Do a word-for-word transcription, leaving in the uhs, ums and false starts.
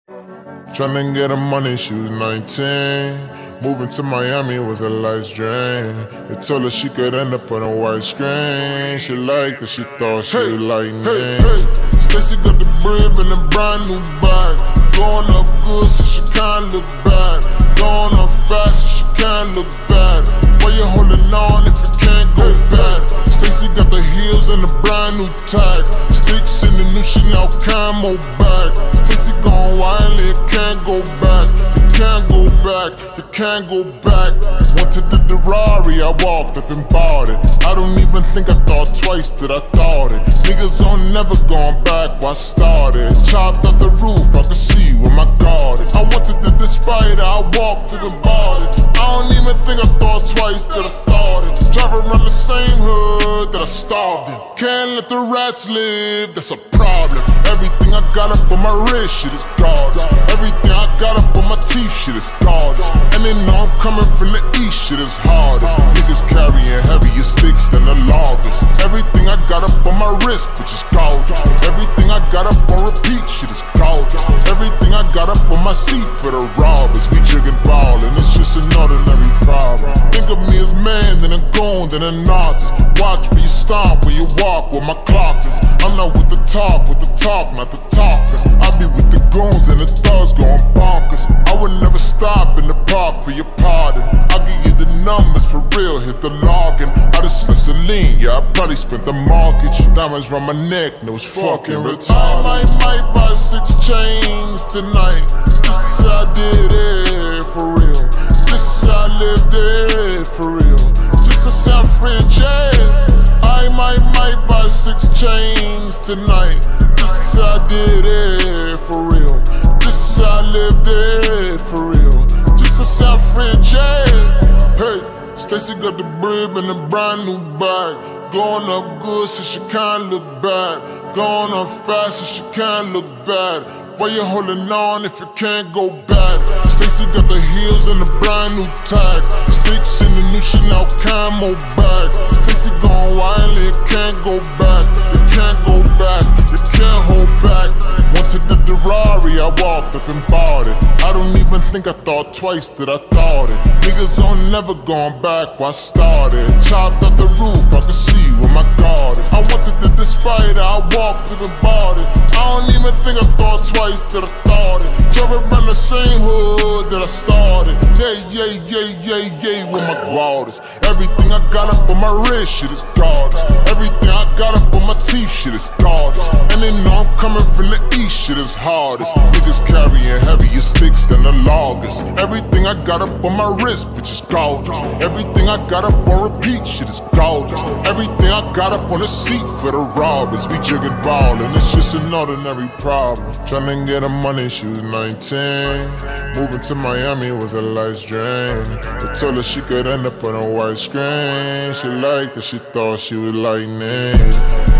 Tryna get her money, she was nineteen. Moving to Miami was a life's dream. They told her she could end up on a white screen. She liked it, she thought she hey, was lightning. Hey, hey. Stacy got the brib and a brand new bag. Going up good so she can't look bad. Going up fast so she can't look bad. Why you holding on if you can't go bad? Stacy got the heels and a brand new tag. Sticks in the new Chanel camo bag. Stacy gone wildly, it can't go back. You can't go back, you can't go back. Went to the Ferrari, I walked up and bought it. I don't even think I thought twice that I thought it. Niggas on never going back where I started. Chopped off the roof, I could see where my guard is. I went to the Spider, I walked up and bought it. I don't even think I thought twice that I thought it. Drive around the same hood that I starved in. Can't let the rats live, that's a problem. Everything I got up on my wrist, shit is gorgeous. Everything I got up on my teeth, shit is gorgeous. And they know I'm coming from the east, shit is hardest. Niggas carrying heavier sticks than the loggers. Everything I got up on my wrist, bitch is gorgeous. Everything I got up on repeat, shit is gorgeous. Everything I got up on my seat for the robbers. We jigging ballin', it's just an ordinary problem. Think of me as man, then a goon, then an artist. Watch me stomp when you walk where my clocks is. I'm not with the talk, with the talk, not the talkers. I be with the goons and the thugs going bonkers. I would never stop in the park for your pardon. I'll give you the numbers for real, hit the login. I just slipped Celine, yeah, I probably spent the mortgage. Diamonds round my neck, and it was fucking retarded. I might, might buy six chains tonight. Just to say I did it for real. Just to say I lived it for real. Just to say I'm free of jail. I might, might buy six chains tonight. Just to say I did it for real. Just to say I lived it for real. Just to say I'm free of jail. Hey, Stacy got the brib and a brand new bag. Going up good so she can't look bad. Going up fast so she can't look bad. Why you holding on if you can't go back? Stacy got the heels and a brand new tag. Sticks in the new Chanel camo bag. Stacy gone wildly, it can't go back. You can't go back, you can't hold back. Went to the Ferrari, I walked up and bought it. I don't even think I thought twice that I thought it. Niggas on never going back where I started. Chopped off the roof, I could see where my guard is. I went to the Spider, I walked up and bought it. I don't even think I thought twice that I thought it. Drove around the same hood that I started. Yeah, yeah, yeah, yeah, yeah, with my waters. Everything I got up on my wrist, shit is gorgeous. Everything I got up on my teeth, shit is gorgeous. And they know I'm coming from the east, shit is hardest. Niggas carrying heavier sticks than the loggers. Everything I got up on my wrist, bitch is gorgeous. Everything I got up on repeat, shit is gorgeous. Everything I got up on the seat for the robbers. We jigging ballin', it's just an ordinary problem. Tryna get her money, she was nineteen. Moving to Miami was a life's dream. They told her she could end up on a white screen. She liked it, she thought she was lightning.